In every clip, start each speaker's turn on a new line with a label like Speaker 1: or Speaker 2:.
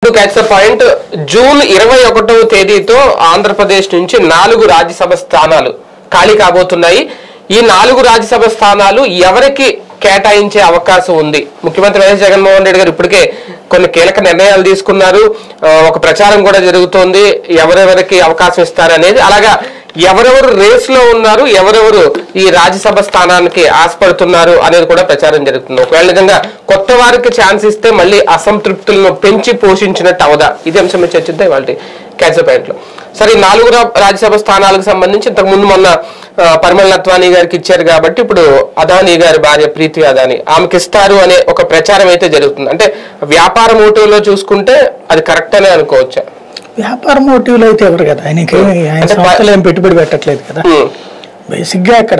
Speaker 1: Catch the point. June 21వ తేదీతో ఆంధ్రప్రదేశ్ నుంచి 4 రాజ్యసభ స్థానాలు ఖాళీ కాబోతున్నాయి. ఈ 4 రాజ్యసభ స్థానాలు ఎవరికి కేటాయించే అవకాశం ఉంది? ముఖ్యమంత్రి వైఎస్ జగన్మోహన్ రెడ్డి గారు ఇప్పటికే కొన్ని కీలక నిర్ణయాలు తీసుకున్నారు. ఒక ప్రచారం కూడా జరుగుతోంది ఎవరెవరికి అవకాశం ఇస్తారనేది. అలాగా ఎవరెవరు రేస్ లో ఉన్నారు, ఎవరెవరు ఈ రాజ్యసభ స్థానానికి ఆశపడుతున్నారు అనేది కూడా ప్రచారం జరుగుతుంది. ఒకవేళ నిజంగా కొత్త వారికి ఛాన్స్ ఇస్తే మళ్ళీ అసంతృప్తులను పెంచి పోషించినట్టు అవదా? ఇది అంశం మీద చర్చిద్దాం వాళ్ళ క్యాచ్ పాయింట్ లో. సరే, 4 రాజ్యసభ స్థానాలకు సంబంధించి ఇంతకు ముందు మొన్న పరిమళ నత్వానీ గారికి ఇచ్చారు కాబట్టి ఇప్పుడు అదానీ గారి భార్య ప్రీతి అదానీ ఆమెకి ఇస్తారు అనే ఒక ప్రచారం అయితే జరుగుతుంది. అంటే వ్యాపార మోటివ్ లో చూసుకుంటే అది కరెక్ట్ అనే అనుకోవచ్చా?
Speaker 2: వ్యాపార మోటివ్లో అయితే ఎవరు కదా, ఆయన సంస్థలు ఏం పెట్టుబడి పెట్టట్లేదు కదా. బేసిక్గా అక్కడ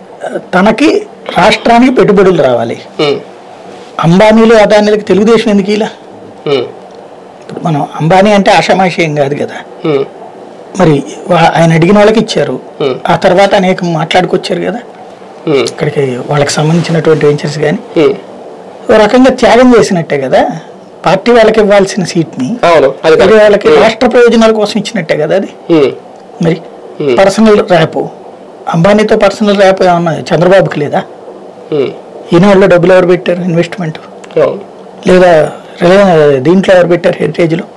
Speaker 2: తనకి రాష్ట్రానికి పెట్టుబడులు రావాలి. అంబానీలు అదానీలకు తెలుగుదేశం ఎందుకు ఇలా? ఇప్పుడు మనం అంబానీ అంటే ఆషామాషి కాదు కదా. మరి ఆయన అడిగిన వాళ్ళకి ఇచ్చారు, ఆ తర్వాత అనేక మాట్లాడుకొచ్చారు కదా. ఇక్కడికి వాళ్ళకి సంబంధించినటువంటి వెంచర్స్ కానీ ఓ రకంగా త్యాగం చేసినట్టే కదా. పార్టీ వాళ్ళకి ఇవ్వాల్సిన సీట్ ని వాళ్ళకి రాష్ట్ర ప్రయోజనాల కోసం ఇచ్చినట్టే కదా అది. మరి పర్సనల్ ర్యాప్, అంబానీతో పర్సనల్ ర్యాప్ ఏమన్నా చంద్రబాబుకి లేదా? ఈనాడులో డబ్బులు ఎవరు పెట్టారు? ఇన్వెస్ట్మెంట్ లేదా దీంట్లో ఎవరు పెట్టారు? హెరిటేజ్ లో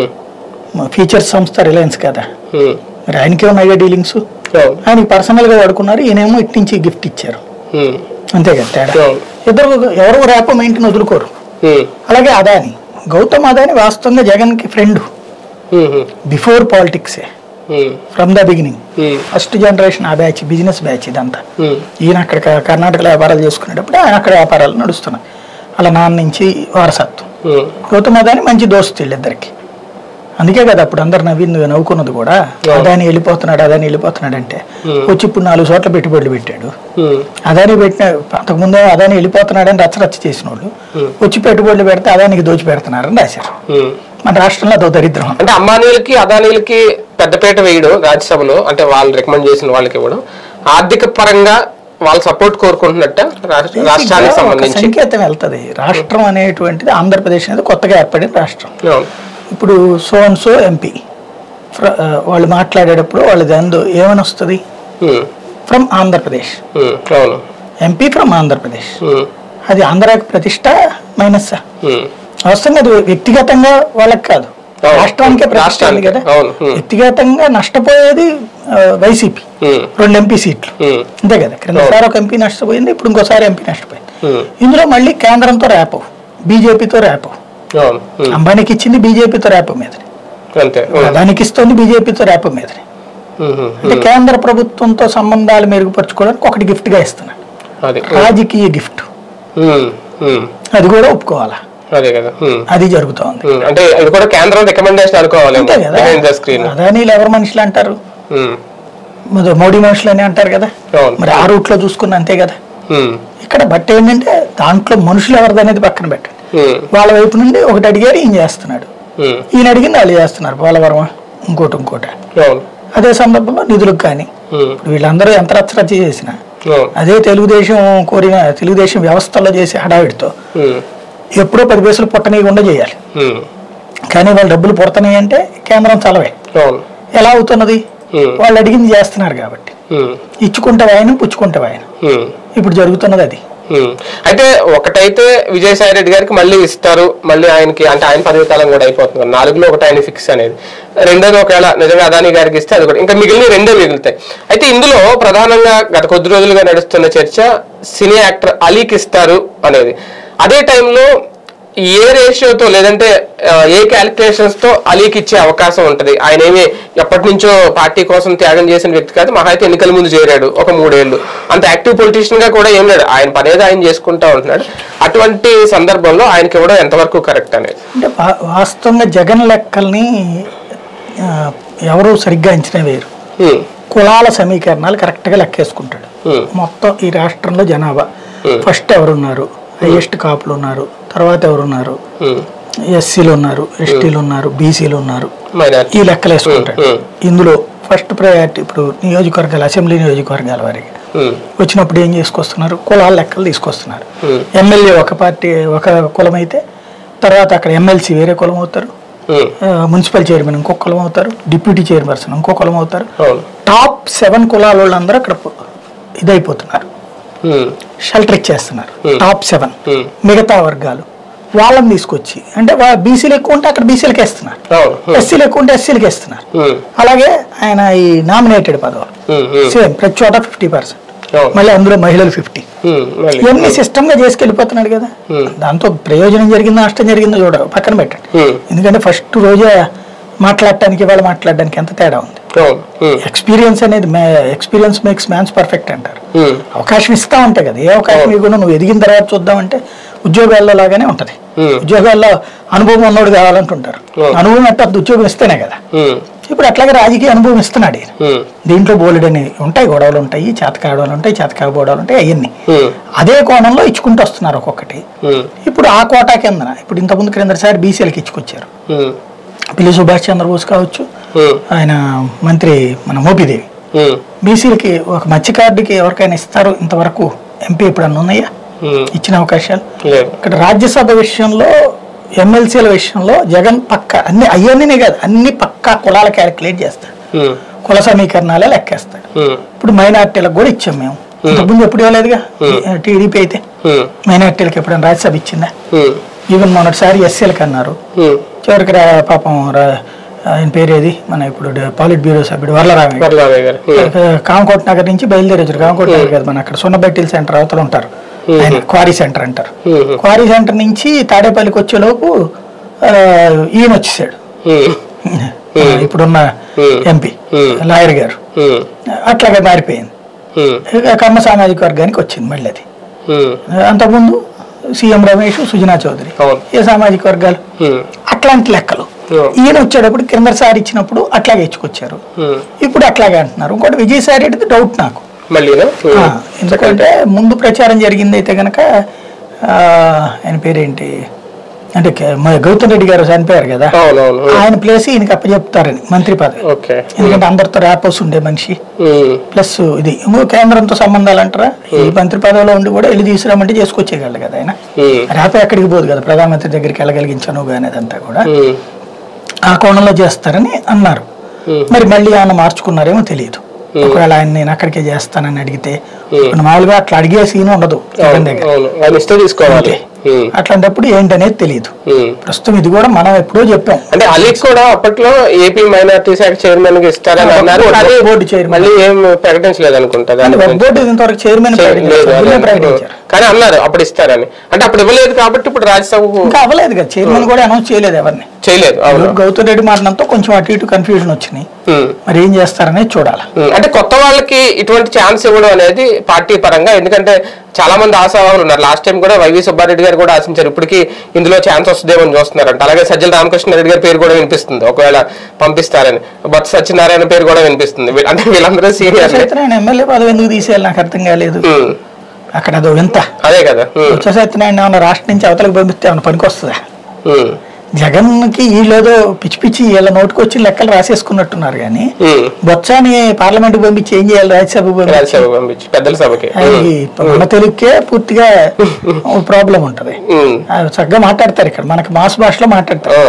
Speaker 2: ఫీచర్స్ సంస్థ రిలయన్స్ కదా. మరి ఆయనకే ఉన్నాయిగా డీలింగ్స్. ఆయనకి పర్సనల్ గా వాడుకున్నారు, ఈయనేమో ఇటు నుంచి గిఫ్ట్ ఇచ్చారు, అంతే కదా తేడా. ఇద్దరు ఎవరో ర్యాప్ మెయింటైన్ వదులుకోరు. అలాగే అదాని, గౌతమ్ అదాని వాస్తవంగా జగన్ కి ఫ్రెండ్ బిఫోర్ పాలిటిక్సే, from the beginning. First generation ఆ బ్యాచ్, బిజినెస్ బ్యాచ్ ఇదంతా. ఈయన అక్కడ కర్ణాటకలో వ్యాపారాలు చేసుకునేటప్పుడు ఆయన అక్కడ వ్యాపారాలు నడుస్తున్నాయి. అలా నాన్న నుంచి వారసత్వం. గౌతమ్ అదాని మంచి దోస్తు వీళ్ళిద్దరికి. అందుకే కదా అప్పుడు అందరు నవ్వుకున్నది కూడా, అదాని వెళ్ళిపోతున్నాడు అంటే. వచ్చి ఇప్పుడు 4 చోట్ల పెట్టుబడులు పెట్టాడు. అదాని పెట్టిన అంతకుముందే అదాని వెళ్ళిపోతున్నాడని రచ్చరచ్చ చేసిన వాళ్ళు వచ్చి పెట్టుబడులు పెడితే అదానికి దోచి పెడుతున్నారని రాశారు. మన రాష్ట్రంలో అదో దరిద్రం.
Speaker 1: అంటే అంబానీలకి అదానీలకి పెద్దపేట వేయడం రాజ్యసభలో, అంటే వాళ్ళు రికమెండ్ చేసిన వాళ్ళకి ఇవ్వడం ఆర్థిక పరంగా వాళ్ళ సపోర్ట్ కోరుకుంటున్నట్ట రాష్ట్రానికి సంబంధించి
Speaker 2: సంకేతం వెళ్తుంది. రాష్ట్రం అనేటువంటిది ఆంధ్రప్రదేశ్ అనేది కొత్తగా ఏర్పడిన రాష్ట్రం. ఇప్పుడు సో అండ్ సో ఎంపీ వాళ్ళు మాట్లాడేటప్పుడు వాళ్ళది ఏమని వస్తుంది? From Andhra Pradesh, MP from Andhra Pradesh. అది ఆంధ్రాకి ప్రతిష్ట మైనస్. అవసరంగా అది వ్యక్తిగతంగా వాళ్ళకి కాదు, రాష్ట్రానికే ప్రతిష్ట కదా. వ్యక్తిగతంగా నష్టపోయేది వైసీపీ 2 ఎంపీ సీట్లు, అంతే కదా. క్రిందసారి ఒక ఎంపీ నష్టపోయింది, ఇప్పుడు ఇంకోసారి ఎంపీ నష్టపోయింది. ఇందులో మళ్ళీ కేంద్రంతో ర్యాప్, బీజేపీతో ర్యాప్. అంబానీకి ఇచ్చింది బీజేపీతో ర్యాప్ మీదని, అదానికి ఇస్తుంది బీజేపీతో ర్యాప్ మీదని. అంటే కేంద్ర ప్రభుత్వంతో సంబంధాలు మెరుగుపరచుకోవడానికి ఒకటి గిఫ్ట్ గా ఇస్తున్నాడు, రాజకీయ గిఫ్ట్. అది కూడా ఒప్పుకోవాలా? అది జరుగుతోంది.
Speaker 1: అంటే ఇది కూడా కేంద్రం రికమెండేషన్ అనుకోవాలి.
Speaker 2: అంతే కదా. అదానీలు ఎవరు మనుషులు అంటారు? మోడీ మనుషులు అని అంటారు కదా. మరి ఆ రూట్ లో చూసుకున్న అంతే కదా. ఇక్కడ బట్ ఏంటంటే దాంట్లో మనుషులు ఎవరిది అనేది పక్కన పెట్టండి. వాళ్ళ వైపు నుండి ఒకటి అడిగారు, ఈయన చేస్తున్నాడు. ఈయన అడిగింది వాళ్ళు చేస్తున్నారు, పోలవరం ఇంకోటి. అదే సందర్భంలో నిధులకు కానీ వీళ్ళందరూ ఎంత రచ్చరచ్చ చేసిన అదే తెలుగుదేశం వ్యవస్థలో చేసే హడావిడితో ఎప్పుడో 10 పైసలు పుట్టనీయకుండా చేయాలి. కానీ వాళ్ళు డబ్బులు పుడతాయి అంటే కేంద్రం చలవే. ఎలా అవుతున్నది? వాళ్ళు అడిగింది చేస్తున్నారు కాబట్టి. ఇచ్చుకుంటే ఆయన, పుచ్చుకుంటే ఆయన. ఇప్పుడు జరుగుతున్నది అది.
Speaker 1: అయితే ఒకటైతే విజయసాయి రెడ్డి గారికి మళ్ళీ ఇస్తారు, మళ్ళీ ఆయనకి అంటే ఆయన పదవి కాలం కూడా అయిపోతుంది. 4లో ఒకటి ఆయన ఫిక్స్ అనేది. రెండోది ఒకవేళ నిజంగా అదానీ గారికి ఇస్తే అది కూడా ఇంకా మిగిలిన 2 మిగులుతాయి. అయితే ఇందులో ప్రధానంగా గత కొద్ది రోజులుగా నడుస్తున్న చర్చ సినీ యాక్టర్ అలీకి ఇస్తారు అనేది. అదే టైంలో ఏ రేషియోతో లేదంటే ఏ క్యాలిక్యులేషన్స్ తో అలీకి ఇచ్చే అవకాశం ఉంటది? ఆయన ఏమి ఎప్పటి నుంచో పార్టీ కోసం త్యాగం చేసిన వ్యక్తి కాదు, మహా అయితే ఎన్నికల ముందు చేరాడు ఒక 3 ఏళ్ళు. అంత యాక్టివ్ పొలిటీషియన్ గా కూడా ఏం లేదు, ఆయన పనేది ఆయన చేసుకుంటా ఉంటున్నాడు. అటువంటి సందర్భంలో ఆయనకి ఇవ్వడం ఎంతవరకు కరెక్ట్ అనేది?
Speaker 2: అంటే వాస్తవంగా జగన్ లెక్కల్ని ఎవరు సరిగ్గా అంచనా వేయరు. కులాల సమీకరణాలు కరెక్ట్ గా లెక్కేసుకుంటాడు. మొత్తం ఈ రాష్ట్రంలో జనాభా ఫస్ట్ ఎవరున్నారు, హైయెస్ట్ కాపులు ఉన్నారు, తర్వాత ఎవరున్నారు, ఎస్సీలు ఉన్నారు, ఎస్టీలు ఉన్నారు, బీసీలు ఉన్నారు, ఈ లెక్కలు వేసుకుంటాడు. ఇందులో ఫస్ట్ ప్రయారిటీ ఇప్పుడు నియోజకవర్గాలు, అసెంబ్లీ నియోజకవర్గాల వారికి వచ్చినప్పుడు ఏం చేసుకొస్తున్నారు? కులాల లెక్కలు తీసుకొస్తున్నారు. ఎమ్మెల్యే ఒక పార్టీ ఒక కులం అయితే తర్వాత అక్కడ ఎమ్మెల్సీ వేరే కులం అవుతారు, మున్సిపల్ చైర్మన్ ఇంకొక కులం అవుతారు, డిప్యూటీ చైర్పర్సన్ ఇంకో కులం అవుతారు.
Speaker 1: అవును.
Speaker 2: టాప్ 7 కులాల వాళ్ళందరూ అక్కడ ఇదైపోతున్నారు, షెల్టర్ ఇచ్చేస్తున్నారు. టాప్ 7 మిగతా వర్గాలు వాళ్ళని తీసుకొచ్చి, అంటే బీసీలు ఎక్కువ ఉంటే అక్కడ బీసీలకి వేస్తున్నారు, ఎస్సీలు ఎక్కువ ఉంటే ఎస్సీలకి వేస్తున్నారు. అలాగే ఆయన ఈ నామినేటెడ్ పదవులు సేమ్ ప్రతి చోట 50%, మళ్ళీ అందులో మహిళలు 50. ఇవన్నీ సిస్టమ్ గా చేసుకెళ్ళిపోతున్నాడు కదా. దాంతో ప్రయోజనం జరిగిందో నష్టం జరిగిందో చూడ పక్కన పెట్టండి. ఎందుకంటే ఫస్ట్ రోజే మాట్లాడటానికి వాళ్ళు మాట్లాడడానికి ఎంత తేడా ఉంది. ఎక్స్పీరియన్స్ అనేది ఎక్స్పీరియన్స్ మేక్స్ మ్యాన్స్ పర్ఫెక్ట్ అంటారు. అవకాశం ఇస్తా ఉంటాయి కదా, ఏ అవకాశం ఇవ్వకుండా నువ్వు ఎదిగిన తర్వాత చూద్దామంటే ఉద్యోగాల్లో లాగానే ఉంటది. ఉద్యోగాల్లో అనుభవం ఉన్నోడు కావాలంటుంటారు, అనుభవం అంటే ఉద్యోగం ఇస్తేనే కదా. ఇప్పుడు అట్లాగే రాజకీయ అనుభవం ఇస్తున్నాడు. దీంట్లో బోలెడని ఉంటాయి, గొడవలు ఉంటాయి, చేతకాడవాళ్ళు ఉంటాయి, చేతకాబోడాలు ఉంటాయి, అవన్నీ అదే కోణంలో ఇచ్చుకుంటూ వస్తున్నారు ఒక్కొక్కటి. ఇప్పుడు ఆ కోటా కిందన ఇప్పుడు ఇంతకుముందు క్రిందసారి బీసీలకి ఇచ్చుకొచ్చారు. పిల్లి సుభాష్ చంద్రబోస్ కావచ్చు, ఆయన మంత్రి మన మోపిదేవి, బీసీలకి ఒక మత్స్యకారుడికి ఎవరికైనా ఇస్తారు ఇంతవరకు ఎంపీ ఎప్పుడన్నా ఉన్నాయా ఇచ్చిన అవకాశాలు? ఇక్కడ రాజ్యసభ విషయంలో ఎమ్మెల్సీల విషయంలో జగన్ పక్క అన్ని అయ్యనే కాదు, అన్ని పక్కా కులాల క్యాలిక్యులేట్ చేస్తాడు, కుల సమీకరణాలే లెక్కేస్తాడు. ఇప్పుడు మైనార్టీలకు కూడా ఇచ్చాం మేము, ఇంతకుముందు ఎప్పుడు ఇవ్వలేదుగా టీడీపీ అయితే. మైనార్టీలకు ఎప్పుడైనా రాజ్యసభ ఇచ్చిందా? ఈవెన్ మొన్నటిసారి ఎస్సీలకు అన్నారు, చివరికి పాపం ఆయన పేరేది మన ఇప్పుడు పాలిట్ బ్యూరో సభ్యుడు వర్లరామయ్య గారు కామకోట నగర్ నుంచి బయలుదేరారు. కామకోట నగర్ కదా మన అక్కడ సున్నబెట్టిల్ సెంటర్ అవతల ఉంటారు, ఆయన క్వారీ సెంటర్ అంటారు. క్వారీ సెంటర్ నుంచి తాడేపల్లికి వచ్చేలోపు ఈయన వచ్చేసాడు, ఇప్పుడున్న ఎంపీ లాయర్ గారు. అట్లాగే మారిపోయింది, కమ్మ సామాజిక వర్గానికి వచ్చింది మళ్ళీ అది. అంతకుముందు సీఎం రమేష్, సుజనా చౌదరి ఏ సామాజిక వర్గాలు, అట్లాంటి లెక్కలు. ఈయన వచ్చేటప్పుడు కిందసారి ఇచ్చినప్పుడు అట్లాగే ఇచ్చుకొచ్చారు, ఇప్పుడు అట్లాగే అంటున్నారు. ఇంకోటి విజయసాయి రెడ్డిది డౌట్ నాకు, ఎందుకంటే ముందు ప్రచారం జరిగింది అయితే గనక ఆయన పేరేంటి అంటే గౌతమ్ రెడ్డి గారు చనిపోయారు కదా, ఆయన ప్లేస్ ఈయనకి అప్పచెప్తారని మంత్రి పదవి. ఎందుకంటే అందరితో ర్యాపోస్ ఉండే మనిషి, ప్లస్ ఇది కేంద్రంతో సంబంధాలు అంటారా, ఈ మంత్రి పదవిలో ఉండి కూడా వెళ్ళి తీసుకురామంటే చేసుకొచ్చేయగలడు కదా ఆయన. ర్యాపో ఎక్కడికి పోదు కదా, ప్రధానమంత్రి దగ్గరికి వెళ్ళగలిగించను అనేదంతా కూడా ఆ కోణంలో చేస్తారని అన్నారు. మరి మళ్ళీ ఆయన మార్చుకున్నారేమో తెలియదు. ఒకవేళ ఆయన నేను అక్కడికే చేస్తానని అడిగితే మామూలుగా అట్లా అడిగే సీన్ ఉండదు తీసుకోవాలి. అట్లాంటప్పుడు ఏంటనేది తెలియదు. ప్రస్తుతం ఇది కూడా మనం ఎప్పుడో చెప్పాం.
Speaker 1: అంటే అలీక్ కూడా అప్పట్లో ఏపీ మైనారిటీ శాఖ చైర్మన్ గా ఇస్తారని అన్నారు, బోర్డు చైర్మన్ మళ్ళీ ఏం ప్రకటించలేదు అనుకుంటా.
Speaker 2: బోర్డు ఇంతవరకు చైర్మన్ ప్రకటించారు
Speaker 1: కానీ అన్నారు అప్పుడు ఇస్తారని. అంటే అప్పుడు ఇవ్వలేదు కాబట్టి ఇప్పుడు రాజ్యసభకు
Speaker 2: ఇంకా అవ్వలేదు కదా, చైర్మన్ కూడా అనౌన్స్ చేయలేదు, ఎవరిని చేయలేదు. గౌతమ్ రెడ్డి మాటనంతో కొంచెం అటు ఇటు కన్ఫ్యూజన్ వచ్చినాయి, మరి ఏం చేస్తారనేది చూడాలి.
Speaker 1: అంటే కొత్త వాళ్ళకి ఇటువంటి ఛాన్స్ ఇవ్వడం అనేది పార్టీ పరంగా, ఎందుకంటే చాలా మంది ఆశావాహులు ఉన్నారు. లాస్ట్ టైం కూడా వైవి సుబ్బారెడ్డి గారు కూడా ఆశించారు, ఇప్పటికీ ఇందులో ఛాన్స్ వస్తుందేమో చూస్తున్నారంట. అలాగే సజ్జల రామకృష్ణారెడ్డి గారి పేరు కూడా వినిపిస్తుంది, ఒకవేళ పంపిస్తారని. బొత్స సత్యనారాయణ పేరు కూడా వినిపిస్తుంది. అంటే వీళ్ళందరూ సీనియర్.
Speaker 2: ఎమ్మెల్యే పదవి ఎందుకు తీసేయాలి నాకు అర్థం కాలేదు. అక్కడ అదో వింత.
Speaker 1: అదే కదా,
Speaker 2: బొత్స సత్యనారాయణ ఏమన్నా రాష్ట్రం నుంచి అవతలకు పంపిస్తే ఏమన్నా పనికొస్తుందా? జగన్ కి వీళ్ళేదో పిచ్చి పిచ్చి వీళ్ళ నోటికి వచ్చి లెక్కలు రాసేసుకున్నట్టున్నారు కానీ బొత్సాని పార్లమెంట్ పంపించి ఏం చేయాలి? రాజ్యసభ పంపించి పెద్దల సభకి. మన తెలుగుకే పూర్తిగా ప్రాబ్లం ఉంటది. చక్కగా మాట్లాడతారు ఇక్కడ, మనకి మాస్ భాషలో మాట్లాడతారు.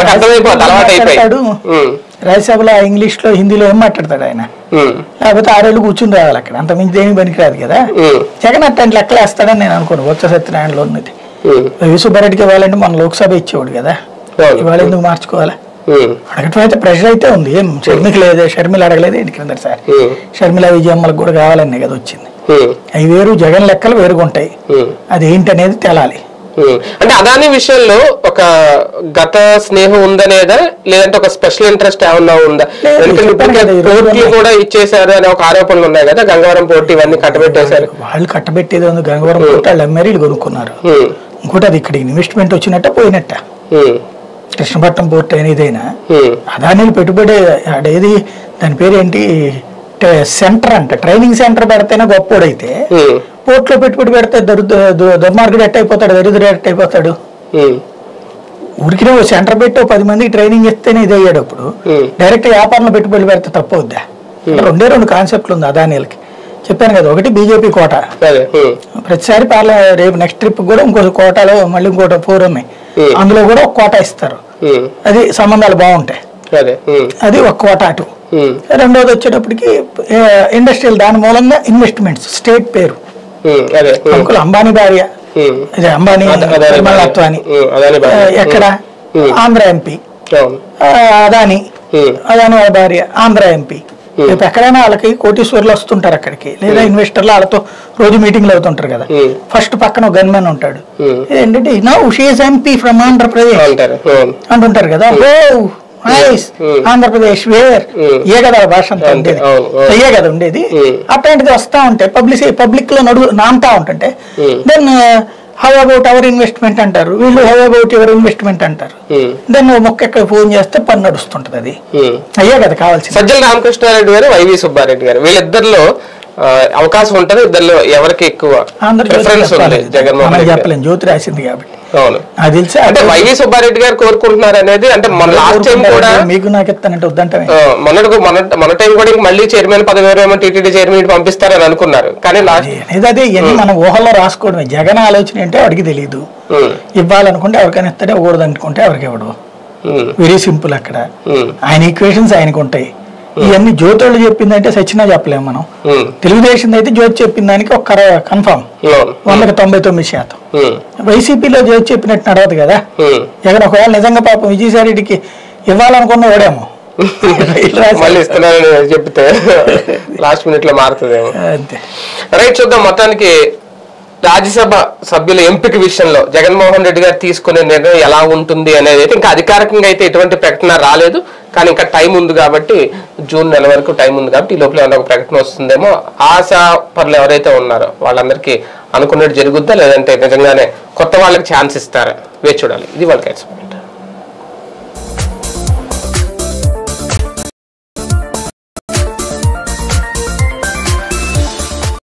Speaker 2: రాజ్యసభలో ఇంగ్లీష్ లో హిందీలో ఏం మాట్లాడతాడు ఆయన? లేకపోతే 6 ఏళ్ళు కూర్చుని రావాలి అక్కడ, అంత మించి దేనికి పనికిరాదు కదా. జగన్ అట్లాంటి లెక్కలు వేస్తాడని నేను అనుకోను. బొత్స సత్యనారాయణలో ఉన్నది సుబ్బారెడ్డికి ఇవ్వాలంటే మన లోక్సభ ఇచ్చేవాడు కదా, ఇవాళ ఎందుకు మార్చుకోవాలా? అడగటం అయితే ప్రెషర్ అయితే ఉంది. ఏం షర్మికి లేదే, షర్మిల అడగలేదు ఏంటి కింద సార్? షర్మిల విజయమ్మలకు కూడా కావాలనే కదా వచ్చింది. అవి వేరు, జగన్ లెక్కలు వేరుగుంటాయి. అది ఏంటనేది తెలాలి.
Speaker 1: అంటే అదాని విషయంలో ఒక గత స్నేహం ఉందనేదా, లేదంటే ఒక స్పెషల్ ఇంట్రెస్ట్ ఏమన్నా ఉందా? పోర్టులు కూడా ఇచ్చేసారు అనే ఒక ఆరోపణలు ఉన్నాయి కదా, గంగవరం పోర్టు ఇవన్నీ కట్టబెట్టేశారు.
Speaker 2: వాళ్ళు కట్టబెట్టేది ఉంది, గంగవరం పోర్టు వాళ్ళు అమ్మారు, వీళ్ళు కొనుక్కున్నారు. ఇంకోటి అది ఇక్కడ ఇన్వెస్ట్మెంట్ వచ్చినట్ట పోయినట్ట. కృష్ణపట్నం పోర్ట్ అయినా అదాని పెట్టుబడి అడేది, దాని పేరు ఏంటి, సెంటర్ అంట, ట్రైనింగ్ సెంటర్ పెడితేనే గొప్పోడైతే పోర్ట్లో పెట్టుబడి పెడితే దుర్మార్గుడు ఎట్ అయిపోతాడు, దరిద్రుడు ఎట్ అయిపోతాడు. ఊరికినే ఓ సెంటర్ పెట్టి 10 మందికి ట్రైనింగ్ ఇస్తేనే ఇది అయ్యాడు. అప్పుడు డైరెక్ట్ వ్యాపారంలో పెట్టుబడి పెడితే తప్పవుద్దా? 2 కాన్సెప్ట్లు ఉంది అదానీలకి. చెప్పాను కదా, ఒకటి బీజేపీ కోట, ప్రతిసారి రేపు నెక్స్ట్ ట్రిప్ కూడా ఇంకో కోటాలో మళ్ళీ ఇంకోటి 4 ఉన్నాయి, అందులో కూడా ఒక కోట ఇస్తారు. అది సంబంధాలు బాగుంటాయి, అది ఒక కోట అటు. రెండోది వచ్చేటప్పటికి ఇండస్ట్రియల్, దాని మూలంగా ఇన్వెస్ట్మెంట్స్, స్టేట్ పేరు, అంకుల్ అంబానీ భార్య, అదే అంబానీ నిర్మలత్వాని ఎక్కడ ఆంధ్ర ఎంపీ, అదాని వాళ్ళ భార్య ఆంధ్ర ఎంపీ. రేపు ఎక్కడైనా వాళ్ళకి కోటీశ్వర్లు వస్తుంటారు అక్కడికి, లేదా ఇన్వెస్టర్లు వాళ్ళతో రోజు మీటింగ్లు అవుతుంటారు కదా, ఫస్ట్ పక్కన గన్మెన్ ఉంటాడు, ఏంటంటే now she is MP from Andhra Pradesh అంటుంటారు కదా. ఓ నైస్, ఆంధ్రప్రదేశ్ వేర్, ఏ కదా భాష అంతా ఉండేది, అయ్యే కదా ఉండేది. అట్లాంటిది వస్తా ఉంటే పబ్లిక్ లో నాంతా ఉంటుంటే then how about our investment అంటారు వీళ్ళు, హౌ అబౌట్ యువర్ ఇన్వెస్ట్మెంట్ అంటారు. దెన్ మొక్క ఎక్కడ ఫోన్ చేస్తే పని నడుస్తుంటది, అది అయ్యే కదా కావాల్సింది.
Speaker 1: సజ్జల రామకృష్ణారెడ్డి గారు, వైవి సుబ్బారెడ్డి గారు, వీళ్ళిద్దరిలో అవకాశం ఉంటుంది, ఇద్దరిలో ఎవరికి ఎక్కువ జగన్మోహన్
Speaker 2: చెప్పలేము, జ్యోతి రాసింది కాబట్టి.
Speaker 1: అవును, అది తెలిసి అంటే వైవి సుబ్బారెడ్డి గారు కోరుకుంటున్నారు అనేది, అంటే మన లాస్ట్ టైం కూడా
Speaker 2: మీకు నాకు ఎత్తానంటే వద్దంటే
Speaker 1: మన టైం కూడా మళ్ళీ చైర్మన్ పదవి టీటీడీ చైర్మన్ పంపిస్తారని అనుకున్నారు, కానీ
Speaker 2: అదే ఇవన్నీ మనం ఊహల్లో రాసుకోవడమే. జగన్ ఆలోచన అంటే వాడికి తెలియదు, ఇవ్వాలనుకుంటే ఎవరికైనా ఇస్తాడే, ఇవ్వకూడదు అనుకుంటే ఎవరికి ఇవ్వడు, వెరీ సింపుల్. అక్కడ ఆయన ఈక్వేషన్స్ ఆయనకు ఉంటాయి. ఇవన్నీ జ్యోతిళ్ళు చెప్పిందంటే సచ్చినా చెప్పలేము మనం. తెలుగుదేశం అయితే జ్యోతి చెప్పిన దానికి ఒక కన్ఫర్మ్ 99%. వైసీపీలో జ్యోతి చెప్పినట్టు నడవదు కదా. ఎక్కడ ఒకవేళ నిజంగా పాపం విజయసాయి రెడ్డికి ఇవ్వాలనుకున్న వాడేమో
Speaker 1: చెప్తే లాస్ట్ మినిట్ లో మారుతుందేమో.
Speaker 2: అంతే,
Speaker 1: రైట్, చూద్దాం. మొత్తానికి రాజ్యసభ సభ్యుల ఎంపిక విషయంలో జగన్మోహన్ రెడ్డి గారు తీసుకునే నిర్ణయం ఎలా ఉంటుంది అనేది అయితే ఇంకా అధికారికంగా అయితే ఎటువంటి ప్రకటన రాలేదు, కానీ ఇంకా టైం ఉంది కాబట్టి, జూన్ నెల వరకు టైం ఉంది కాబట్టి ఈ లోపల ఏమైనా ఒక ప్రకటన వస్తుందేమో. ఆశా పనులు ఎవరైతే ఉన్నారో వాళ్ళందరికీ అనుకున్నట్టు జరుగుద్దా, లేదంటే నిజంగానే కొత్త వాళ్ళకి ఛాన్స్ ఇస్తారా, వేచి చూడాలి. ఇది వాళ్ళకి